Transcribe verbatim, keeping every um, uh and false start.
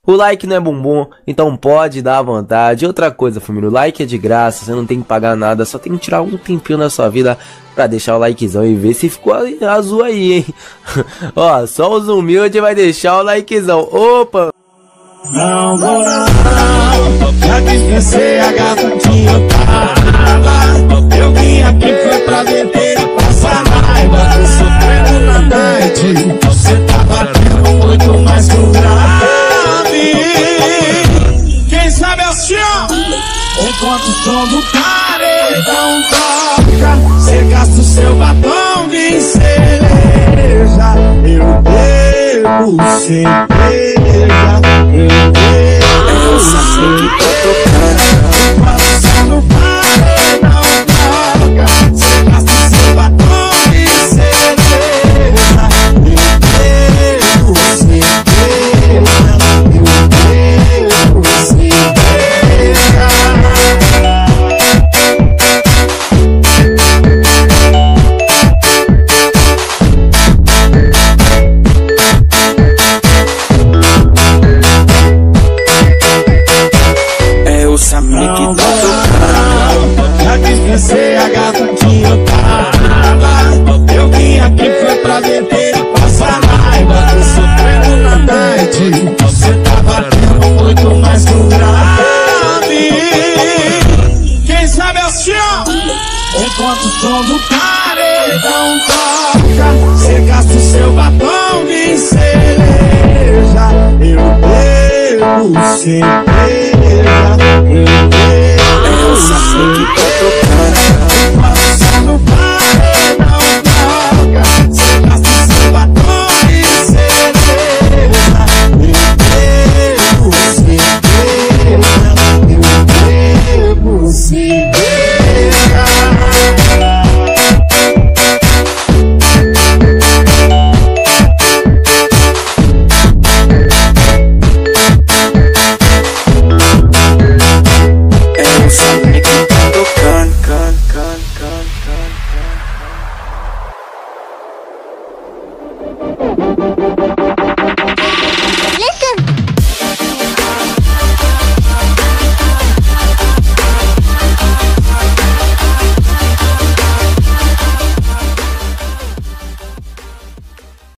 O like não é bumbum, então pode dar à vontade. Outra coisa, família, o like é de graça, você não tem que pagar nada, só tem que tirar um tempinho da sua vida pra deixar o likezão e ver se ficou azul aí, hein. Ó, só os humildes vai deixar o likezão. Opa! Não vou não, já dispensei a garotinha tava. Eu vim aqui foi pra beber e passar raiva. Tô sofrendo na night, você tá batendo muito mais que o grave. Quem sabe assim, ó, enquanto o som do paredão toca, cê gasta o seu batom de cereja. Eu bebo cerveja, eu bebo eu sei que tô tocando. enquanto o som do paredão toca, cê gasta o seu batom de cereja. Eu bebo cerveja, eu bebo cerveja. Que tá tocando. Já dispensei a garotinha tava. Eu vim aqui foi pra beber e passar raiva. Tô sofrendo na night, você tá batendo muito mais que o grave. Quem sabe assim, ó, enquanto o som do paredão toca, cê gasta o seu batom de cereja. Eu bebo cerveja, eu bebo eu sei que